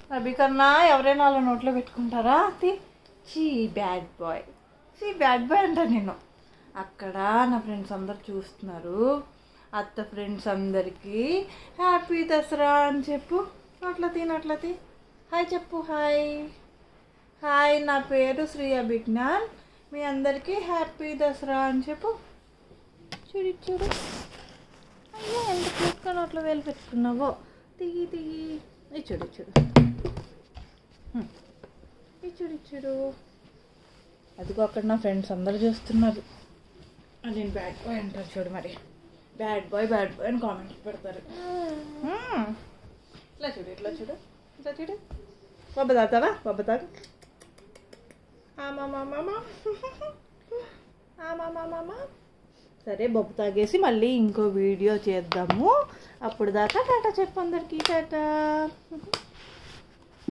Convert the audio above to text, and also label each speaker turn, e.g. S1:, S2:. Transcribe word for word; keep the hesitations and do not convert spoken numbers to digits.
S1: అభి కన్నా ఎవరైనా వాళ్ళ నోట్లో పెట్టుకుంటారా? తి చీ బ్యాడ్ బాయ్, చీ బ్యాడ్ బాయ్ అంట నేను. అక్కడ నా ఫ్రెండ్స్ అందరు చూస్తున్నారు. అత్త ఫ్రెండ్స్ అందరికీ హ్యాపీ దసరా అని చెప్పు. అట్లా తిని అట్లా తి హాయ్ చెప్పు. హాయ్ హాయ్, నా పేరు శ్రీ అభిజ్ఞాన్, మీ అందరికీ హ్యాపీ దసరా అని చెప్పు. చూడు చూడు, అయ్యో ఎంత క్యూట్గా నోట్లో వేలు పెట్టుకున్నావో. తిగి తిగి ఈ చూడు చూడు, ఈ చూడు చూడు. అదిగో అక్కడ నా ఫ్రెండ్స్ అందరు చూస్తున్నారు. నేను బ్యాడ్ బాయ్ అంటారు చూడు. మరి బ్యాడ్ బాయ్ బ్యాడ్ బాయ్ అని కామెంట్స్ పెడతారు. ఇట్లా చూడు ఇట్లా చూడు ఇట్లా చూడు. బొబ్బ తాగుతావా? బొబ్బ తాగు. సరే బొబ్బ తాగేసి మళ్ళీ ఇంకో వీడియో చేద్దాము. అప్పుడు దాకా టాటా చెప్పు అందరికీ. టాటా.